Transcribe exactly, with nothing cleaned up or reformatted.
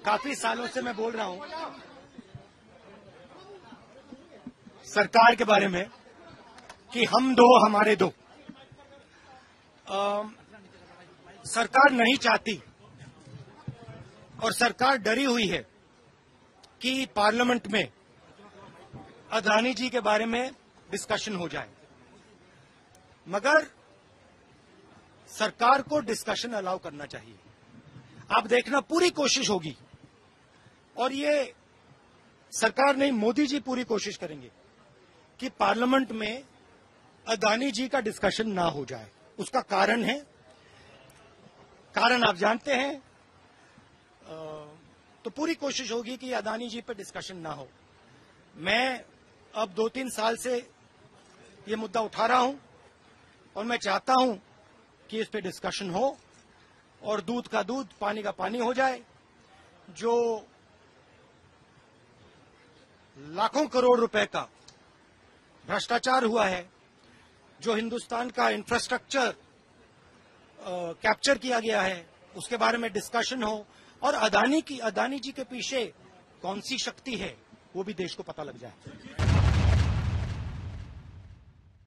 काफी सालों से मैं बोल रहा हूं सरकार के बारे में कि हम दो हमारे दो। आ, सरकार नहीं चाहती और सरकार डरी हुई है कि पार्लियामेंट में अदानी जी के बारे में डिस्कशन हो जाए, मगर सरकार को डिस्कशन अलाउ करना चाहिए। आप देखना, पूरी कोशिश होगी, और ये सरकार नहीं, मोदी जी पूरी कोशिश करेंगे कि पार्लियामेंट में अदानी जी का डिस्कशन ना हो जाए। उसका कारण है, कारण आप जानते हैं, तो पूरी कोशिश होगी कि अदानी जी पर डिस्कशन ना हो। मैं अब दो तीन साल से ये मुद्दा उठा रहा हूं और मैं चाहता हूं कि इस पे डिस्कशन हो और दूध का दूध, पानी का पानी हो जाए। जो लाखों करोड़ रुपए का भ्रष्टाचार हुआ है, जो हिंदुस्तान का इंफ्रास्ट्रक्चर कैप्चर किया गया है, उसके बारे में डिस्कशन हो, और अदानी की अदानी जी के पीछे कौन सी शक्ति है वो भी देश को पता लग जाए।